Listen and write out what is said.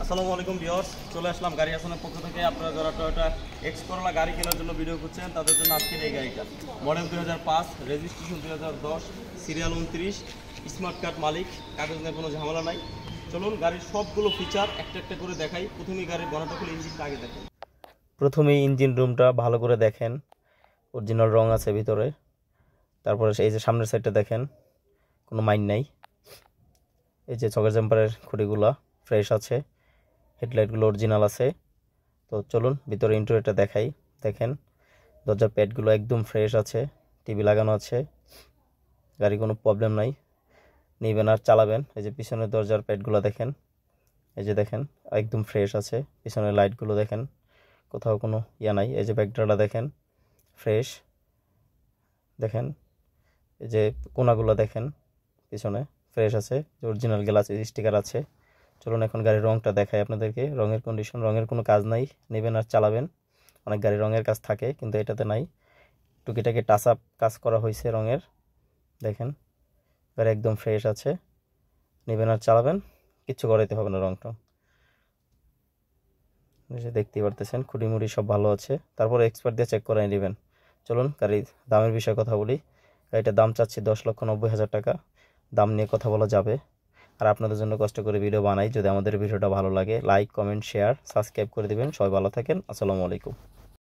আসসালামু আলাইকুম ভিউয়ার্স, চলে আসলাম গাড়ি আসনের পক্ষ থেকে। আপনারা যারা টয়োটা এক্স করোলা গাড়ি কেনার জন্য ভিডিও করছেন তাদের জন্য আজকের এই গাড়িটা model 2005, registration 2010, serial 29, smart card মালিক, কাগজ নিয়ে কোনো ঝামেলা নাই। চলুন গাড়ির সবগুলো ফিচার একটা একটা করে দেখাই। প্রথমেই গাড়ির গণাটা খুলে ইঞ্জিনটা আগে দেখেন। প্রথমেই ইঞ্জিন রুমটা ভালো করে দেখেন, অরিজিনাল রং আছে ভিতরে। তারপরে এই যে সামনের সাইডটা দেখেন, কোনো মাইন নাই। এই যে চকের জাম্পারের খুঁটিগুলা ফ্রেশ আছে, হেডলাইটগুলো অরিজিনাল আছে। তো চলুন ভিতরে ইন্টেরিয়রটা দেখাই। দেখেন দরজার প্যাডগুলো একদম ফ্রেশ আছে, টিভি লাগানো আছে, গাড়ি কোনো প্রবলেম নাই। নেবেন আর চালাবেন। এই যে পিছনের দরজার প্যাডগুলো দেখেন, এই যে দেখেন একদম ফ্রেশ আছে। পিছনের লাইটগুলো দেখেন, কোথাও কোনো ইয়া নাই। এই যে ব্যাকড্রপটা দেখেন ফ্রেশ। দেখেন এই যে কোনাগুলো দেখেন পিছনে ফ্রেশ আছে, অরিজিনাল গ্লাস স্টিকার আছে। চলুন এখন গাড়ির রংটা দেখাই আপনাদেরকে। রঙের কন্ডিশন, রঙের কোনো কাজ নাই, নেবেন আর চালাবেন। অনেক গাড়ি রঙের কাজ থাকে কিন্তু এটাতে নাই, টুকিটাকি টাচ আপ কাজ করা হয়েছে রঙের। দেখেন গাড়ি একদম ফ্রেশ আছে, নেবেন আর চালাবেন, কিচ্ছু করাইতে হবে না। রংটা দেখতেই পারতেছেন, খুঁড়িমুড়ি সব ভালো আছে। তারপরে এক্সপার্ট দিয়ে চেক করে নেবেন। চলুন গাড়ির দামের বিষয়ে কথা বলি। গাড়িটার দাম চাচ্ছি 10,90,000 টাকা। দাম নিয়ে কথা বলা যাবে। আর আপনাদের জন্য কষ্ট করে ভিডিও বানাই। যদি আমাদের ভিডিওটা ভালো লাগে লাইক, কমেন্ট, শেয়ার, সাবস্ক্রাইব করে দিবেন। সবাই ভালো থাকেন। আসসালামু আলাইকুম।